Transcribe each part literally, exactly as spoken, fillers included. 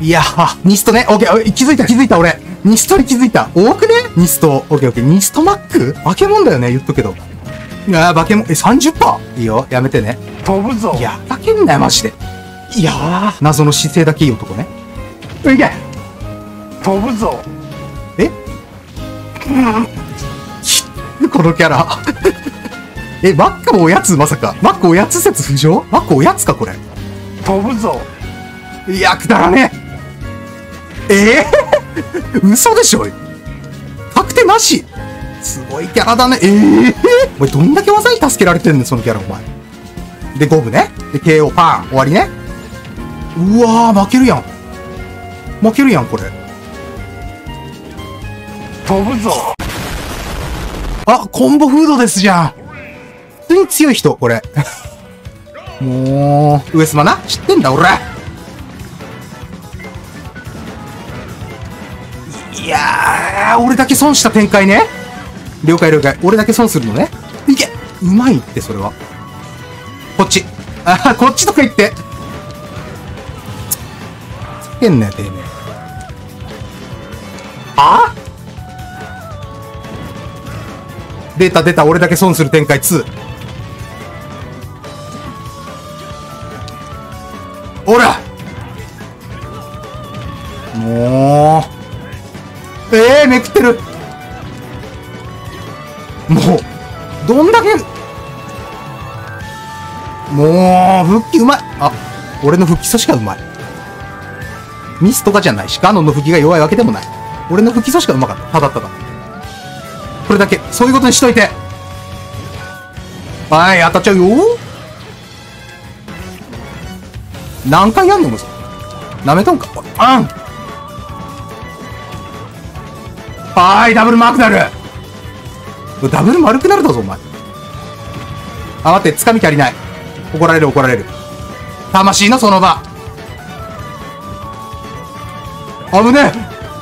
いやー、ニストね。オッケー、気づいた気づいた俺。ニストに気づいた。多くねニスト。オッケーオッケー。ニストマック化け物だよね、言っとくけど。いやー、化け物、え、さんじゅっパーセント? いいよ、やめてね。 飛ぶぞ。 いや、化けんなよ、マジで。いやー、謎の姿勢だけいい男ね。いけ飛ぶぞ。 えこのキャラ。え、マックもおやつまさか。マックおやつ説浮上？マックおやつか、これ。 飛ぶぞ。 いや、くだらねえ。えー、嘘でしょ確定なし。すごいキャラだね。えー、お前どんだけ技に助けられてんねん、そのキャラ、お前。で、ゴブね。で、ケーオー、パーン。終わりね。うわー、負けるやん。負けるやん、これ。 飛ぶぞ。 あ、コンボフードですじゃん。普通に強い人、これ。もう、上スマな。知ってんだ、俺。いやー、俺だけ損した展開ね。了解了解。俺だけ損するのね。いけ！うまいって、それは。こっち。あ、こっちとか言って。つけんなよ、てめえ。あ？出た出た、俺だけ損する展開に。おら！もう。ええー、めくってる。もう、どんだけ。もう、復帰うまい。あ、俺の復帰基礎しかうまい。ミスとかじゃないし、ガノンの復帰が弱いわけでもない。俺の復帰基礎しかうまかった。ただただ。これだけ。そういうことにしといて。はい、当たっちゃうよ。何回やんのもさ。舐めとんか。あん。はーい、ダブルマークなる。ダブル丸くなるだぞ、お前。あ、待って、掴み足りない。怒られる、怒られる。魂のその場。危ねえ。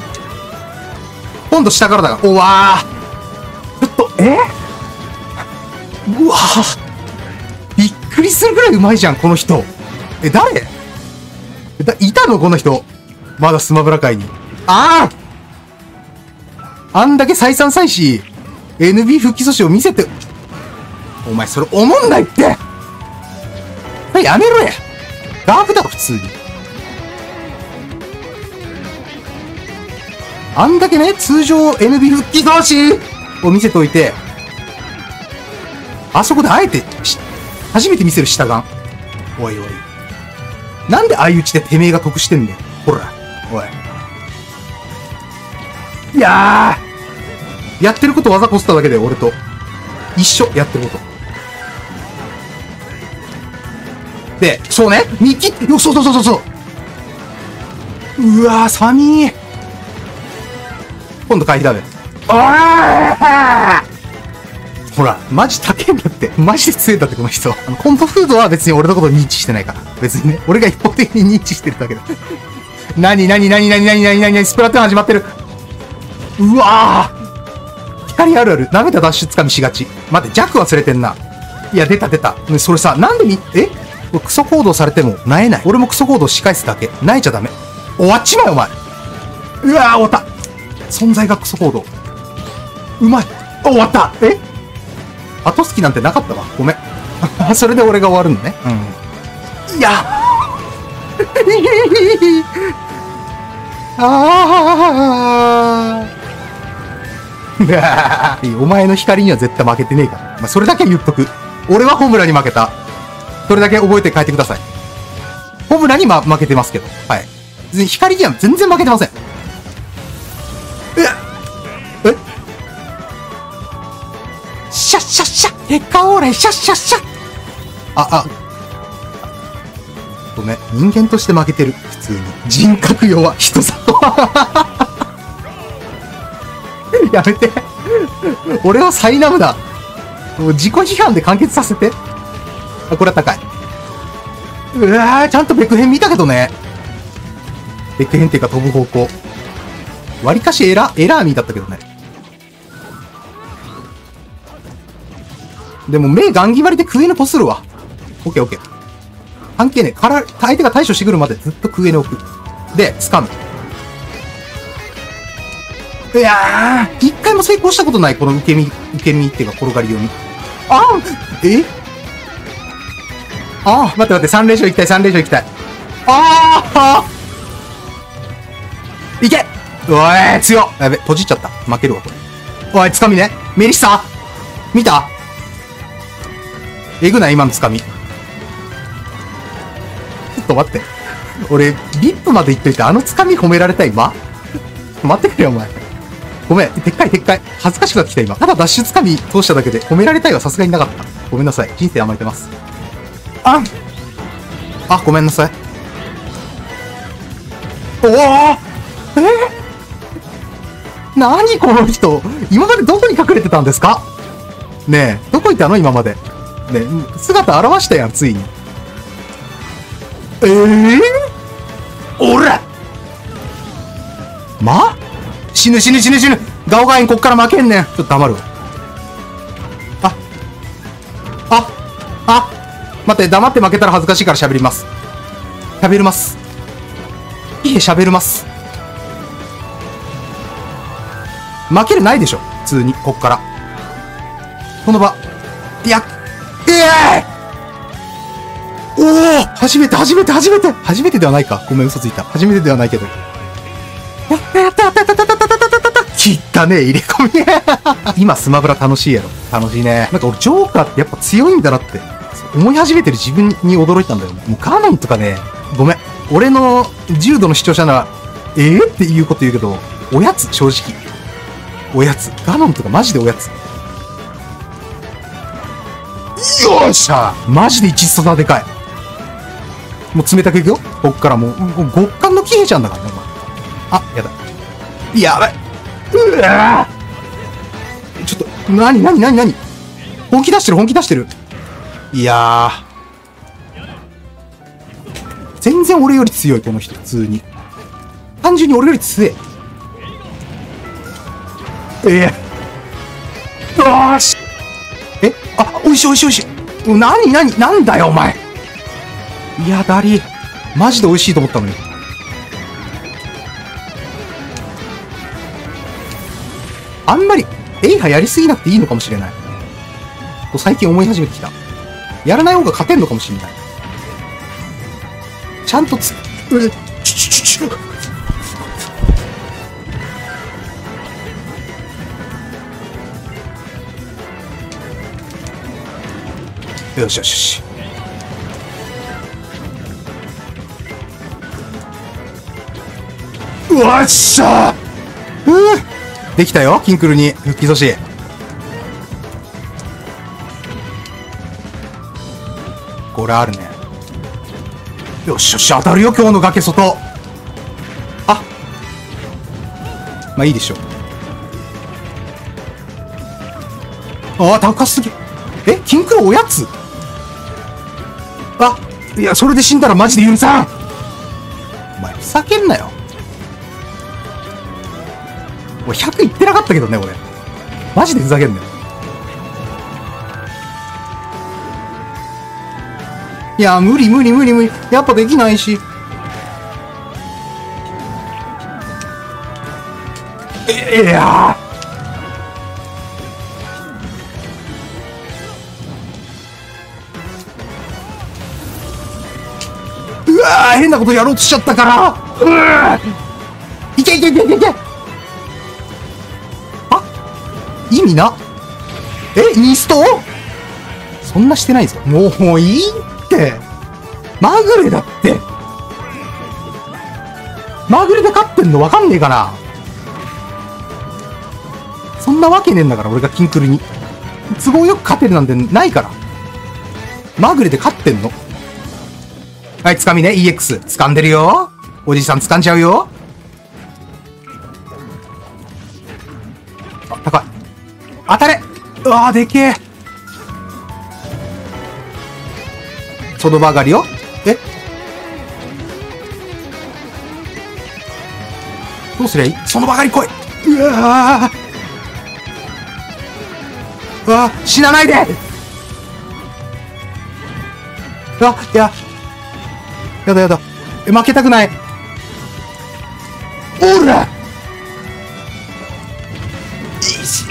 今度下からだが。おわー。ちょっと、えうわー。びっくりするぐらいうまいじゃん、この人。え、誰だ、いたのこの人。まだスマブラ界に。あああんだけ再三再四、エヌビー 復帰阻止を見せて、お前それおもんないって。やめろや。ガーフだろ、普通に。あんだけね、通常 エヌビー 復帰阻止を見せといて、あそこであえて、初めて見せる下眼。おいおい。なんで相打ちでてめえが得してんだよ。ほら。おい。いやーやってること技こすっただけで俺と。一緒、やってること。で、そうね、ミキッ、よ、そうそうそうそうそう。うわー、サミー。今度回避だね。おーほら、マジ高えんだって。マジで強いんだって、この人。あの、コンボフードは別に俺のこと認知してないから。別にね。俺が一方的に認知してるだけだ。なになになになになになになになにスプラトゥーン始まってる。うわぁ光あるある。舐めたダッシュつかみしがち。待って、弱忘れてんな。いや、出た出た。ね、それさ、なんでみ、えクソ行動されても、萎えない。俺もクソ行動仕返すだけ。萎えちゃダメ。終わっちまえ、お前。うわぁ終わった。存在がクソ行動。うまい。終わった。え後好きなんてなかったわ。ごめん。それで俺が終わるのね。うん。いやああお前の光には絶対負けてねえから。まあ、それだけ言っとく。俺はホムラに負けた。それだけ覚えて帰ってください。ホムラに、ま、負けてますけど。はい。光には全然負けてません。ええシャッシャッシャッ結果オーライシャッシャッシャッあ、あ。ごめん。人間として負けてる。普通に。人格弱。人里。やめて。俺はサイナムだ。もう自己批判で完結させて。あ、これは高い。うわー、ちゃんとベクヘン見たけどね。ベクヘンっていうか飛ぶ方向。割かしエラー、エラーミーだったけどね。でも目ガン決まりでクエネこするわ。オッケーオッケー。関係ねえ。から、相手が対処してくるまでずっとクエネ置く。 で、掴む。いやー、一回も成功したことない、この受け身、受け身っていうか転がり読み。あーえあー、待って待って、さん連勝行きたい、さん連勝行きたい。あーいけおい、強っやべ、閉じっちゃった。負けるわ、これ。おい、つかみね。メリッサ見たえぐない、今のつかみ。ちょっと待って。俺、リップまで行っといて、あのつかみ褒められた今待ってくれよ、お前。ごめん、でっかいでっかい。恥ずかしくなってきた、今。ただダッシュつかみ通しただけで、褒められたいはさすがになかった。ごめんなさい。人生甘えてます。ああ、ごめんなさい。おおえー、何この人。今までどこに隠れてたんですかねえ、どこいたの今まで。ねえ、姿現したやん、ついに。えぇ、ー、おらま死ぬ死ぬ死ぬ死ぬガオガインこっから負けんねん。ちょっと黙るわ。あ、あ、あ、待って、黙って負けたら恥ずかしいから喋ります。喋ります。いえ、喋ります。負けるないでしょ普通に、こっから。この場。いや、ええー、おお初めて初めて初めて初めてではないか。ごめん、嘘ついた。初めてではないけど。やったやったやったやったやったやったやったやった。切ったね、入れ込み。今、スマブラ楽しいやろ。楽しいね。なんか俺、ジョーカーってやっぱ強いんだなって、思い始めてる自分に驚いたんだよね。もうガノンとかね、ごめん。俺の重度の視聴者なら、えー、っていうこと言うけど、おやつ、正直。おやつ。ガノンとかマジでおやつ。よっしゃマジで一ストダでかい。もう冷たくいくよこっからもう、もう極寒のキヘちゃんだからね、お前。あ、やだ。やばい。うわちょっと、なになになになに本気出してる本気出してる。いやー。全然俺より強い、この人、普通に。単純に俺より強い。ええ。よーし。えあ、おいしいおいしいおいしい。なになになんだよ、お前。いや、ダリー。マジで美味しいと思ったのに。あんまり、エイハやりすぎなくていいのかもしれない。と最近思い始めてきた。やらない方が勝てんのかもしれない。ちゃんとつ、う、ちょちょちょちょ。よしよしよし。うわっしゃーうーできたよ、キンクルに復帰阻止。これあるね。よしよし、当たるよ、今日の崖外。あまあいいでしょう。ああ、高すぎ。え、キンクルおやつあ、いや、それで死んだらマジで許さん。お前、ふざけんなよ。俺、ひゃくいってなかったけどね、俺。マジでふざけんなよ。いや、無理無理無理無理。やっぱできないし。え、いやー。うわー、変なことやろうとしちゃったから。うわーいけいけいけいけいけ。あ、意味な。え、ニストそんなしてないぞ。もう、もういいって。まぐれだって。まぐれで勝ってんのわかんねえかな。そんなわけねえんだから、俺がキンクルに。都合よく勝てるなんてないから。まぐれで勝ってんの。はい、掴みね、イーエックス。掴んでるよ。おじさん掴んじゃうよ。あ、高い。当たれ。うわー、でけえ。その場上がりよ。えどうすりゃいい？その場上がり来い。うわー。うわー、死なないで。うわ、いや。やだやだ。え、負けたくない。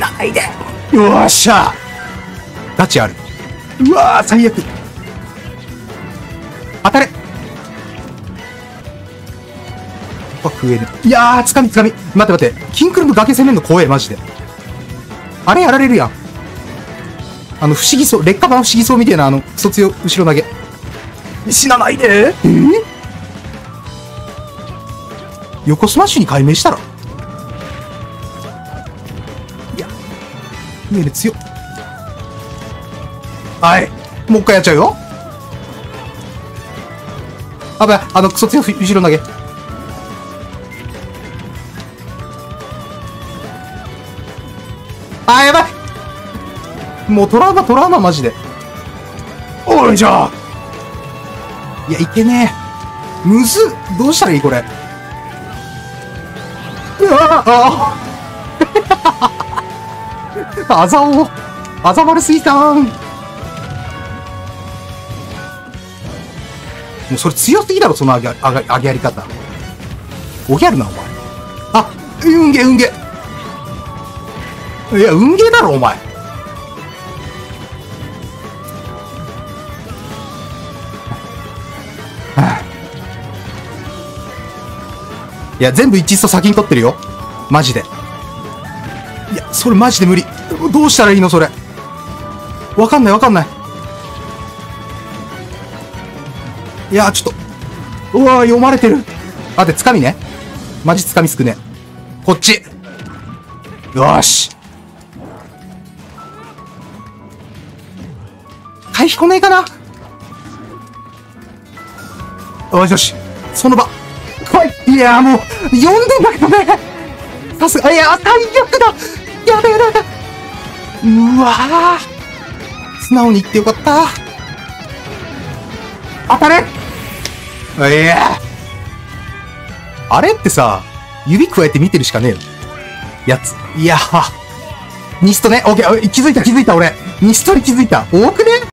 なないで。よっしゃ。ガチある。うわー、最悪。当たれ。あ、食える。いやー、つかみつかみ。待って待って。キンクルの崖攻めんの怖え、マジで。あれやられるやん。あの、不思議そう、劣化版不思議そうみたいな、あの、卒業、後ろ投げ。死なないで。えー、横スマッシュに解明したら。いや、メール強っ。はい。もう一回やっちゃうよ。あばい、あの、クソ強い後ろ投げ。あ、やばい。もうトラウマ、トラウマ、マジで。おいじゃあ。いや、いけねえ。むずっ。どうしたらいいこれ。うわああざお。あざまるすぎたーん。もうそれ強すぎだろ、その上げ、上げ、上げやり方。おギャルな、お前。あ、うんげ、うんげ。いや、うんげだろ、お前。いや、全部一致と先に取ってるよ。マジで。いや、それマジで無理。どうしたらいいのそれ。わかんないわかんない。いや、ちょっと。うわー、読まれてる。あ、で、つかみね。マジつかみすくね。こっち。よーし。回避来ねえかな。よしよし。その場。来い。いやーもう、読んでんだけどね。さすが、いや、最悪だ。やだやだやだ。うわー。素直に言ってよかった。当たれ。いやあれってさ、指加えて見てるしかねえよ。やつ。いやー。ニストね。オッケー。気づいた気づいた俺。ニストに気づいた。多くね